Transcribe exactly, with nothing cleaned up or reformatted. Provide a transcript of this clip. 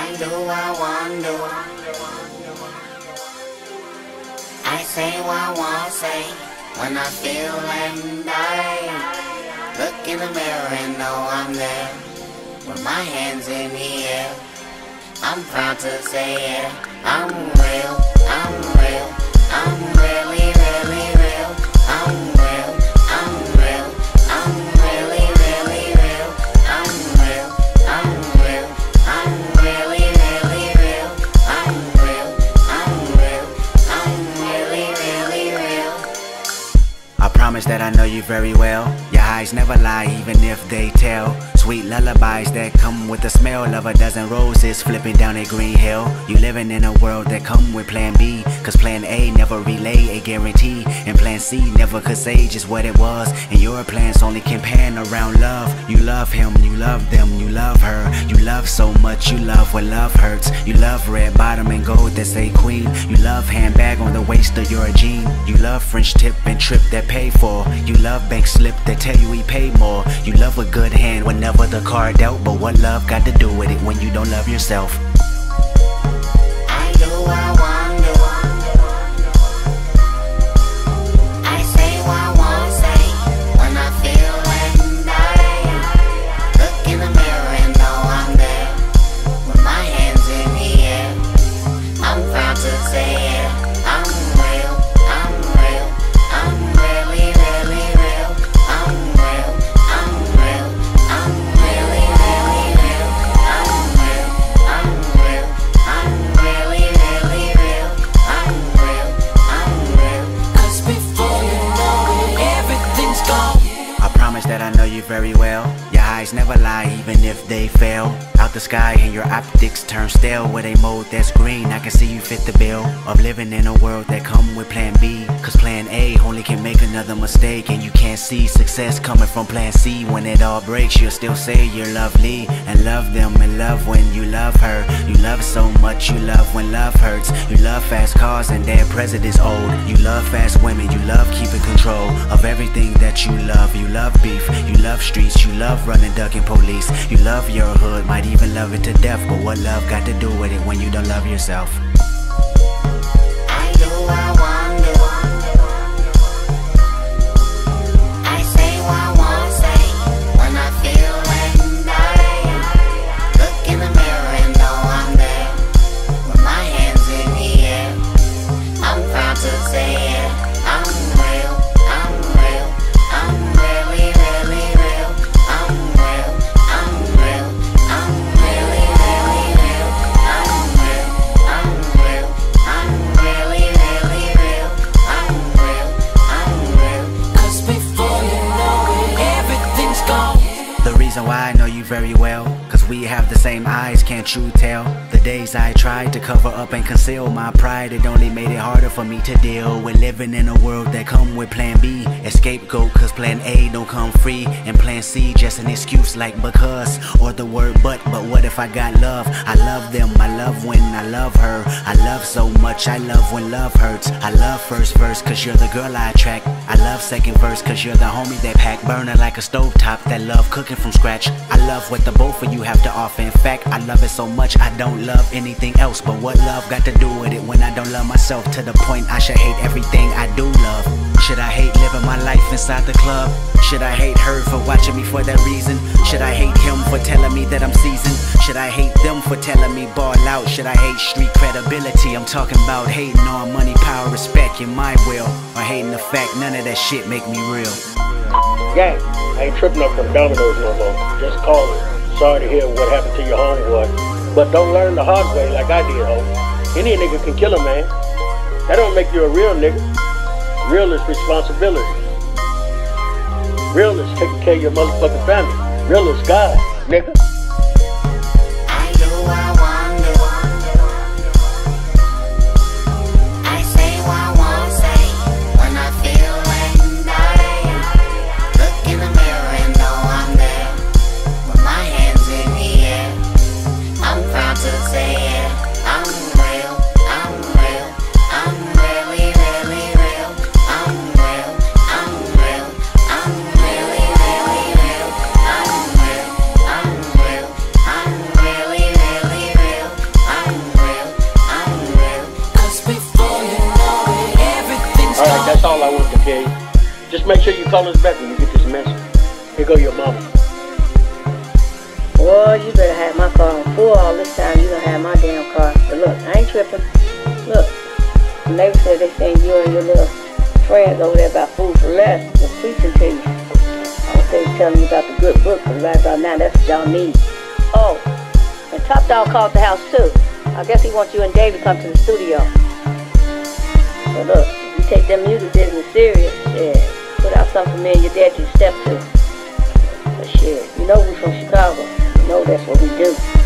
I do, I want to. I say what I want to say when I feel and I look in the mirror and know I'm there with my hands in the air. I'm proud to say it. I'm real, I'm real, I'm really, really real. I'm real, I'm real, I'm really, really real. I'm real, I'm real, I'm really, really real. I'm real, I'm real, I'm really, really real. I promise that I know you very well. Your eyes never lie, even if they tell. Sweet lullabies that come with the smell of a dozen roses flipping down a green hill. You living in a world that come with plan B, cause plan A never relay a guarantee, and plan C never could say just what it was. And your plans only can pan around love. You love him, you love them, you love her. You love so much, you love when love hurts. You love red bottom and gold that say queen. You love handbag on the waist of your jean. You love French tip and trip that pay for. You love bank slip that tell you he paid more. You love a good hand whenever the card dealt, but what love got to do with it when you don't love yourself? I do what I want to. I say what I want to say when I feel and I look in the mirror and know I'm there with my hands in the air. I'm proud to say it. I'm real, I'm real, I'm really, really real. I'm real, I'm real, I'm really, really real. I'm real, I'm real, I'm really, really real. I'm real, I'm real. Cause before you know it, everything's gone. I promise that I know you very well. Your eyes never lie, even if they fail. Out the sky and your optics turn stale. With a mode that's green, I can see you fit the bill of living in a world that come with plan B, cause plan A only can make another mistake, and you can't see success coming from plan C. When it all breaks, you'll still say you're lovely and love them and love when you love her. You love so much, you love when love hurts. You love fast cars and their president's old. You love fast women, you love keeping control of everything that you love. You love beef, you love streets, you love running, ducking police. You love your hood, might even love it to death, but what love got to do with it when you don't love yourself? I do what I want to. I say what I want to say when I feel and I look in the mirror and know I'm there with my hands in the air. I'm proud to say it. I'm real, I'm real, I'm really, really real. I'm real, I'm real, I'm really, really real. I'm real, I'm real, I'm really, really real. I'm real, I'm real. Cause before you know it, everything's gone. The reason why I know you very well, cause we have the same eyes, can't you tell? The days I tried to cover up and conceal my pride, it only made it harder for me to deal with living in a world that come with plan B, a scapegoat cause plan A don't come free, and plan C just an excuse like because, or the word but. But what if I got love? I love them, I love when I love her. I love so much, I love when love hurts. I love first verse cause you're the girl I attract. I love second verse cause you're the homie that pack, burner like a stovetop that love cooking from scratch. I love what the both of you have to offer. In fact, I love it so much I don't love anything else. But what love got to do with it when I don't love myself, to the point I should hate everything I do love? Should I hate living my life inside the club? Should I hate her for watching me for that reason? Should I hate him for telling me that I'm seasoned? Should I hate them for telling me ball out? Should I hate street credibility? I'm talking about hating on money, power, respect, in my will, or hating the fact none of that shit make me real. Gang, I ain't tripping up from Domino's no more. Just calling. Sorry to hear what happened to your homeboy, but don't learn the hard way like I did, ho. Any nigga can kill a man. That don't make you a real nigga. Real is responsibility. Real is taking care of your motherfucking family. Real is God, nigga. I do what I want to. I say what I want to say when I feel and I look in the mirror and know I'm there with my hands in the air. I'm proud to say it. I'm real, I'm real, I'm really, really real. I'm real, I'm real, I'm really, really real. I'm real, I'm make sure you call us back when you get this message. Here go your mama. Boy, you better have my car on full all this time. You gonna have my damn car. But look, I ain't tripping. Look, the neighbor said they saying you and your little friends over there about food for less. They're preaching to you. I was they telling you about the good book, but right about now, that's what y'all need. Oh, and Top Dog called the house too. I guess he wants you and Dave to come to the studio. So look, if you take them music business serious, yeah, put out something for me and your dad to step to. But shit, you know we're from Chicago. You know that's what we do.